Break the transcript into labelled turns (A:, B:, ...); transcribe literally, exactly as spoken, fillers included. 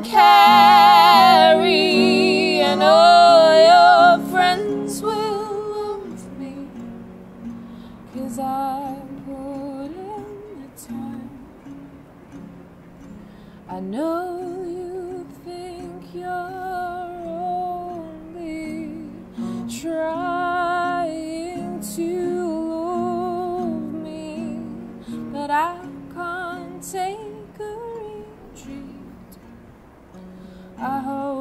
A: carry, and all your friends will love me, 'cause I put in the time. I know you think you're only trying to love me, but I can't take a retreat. I hope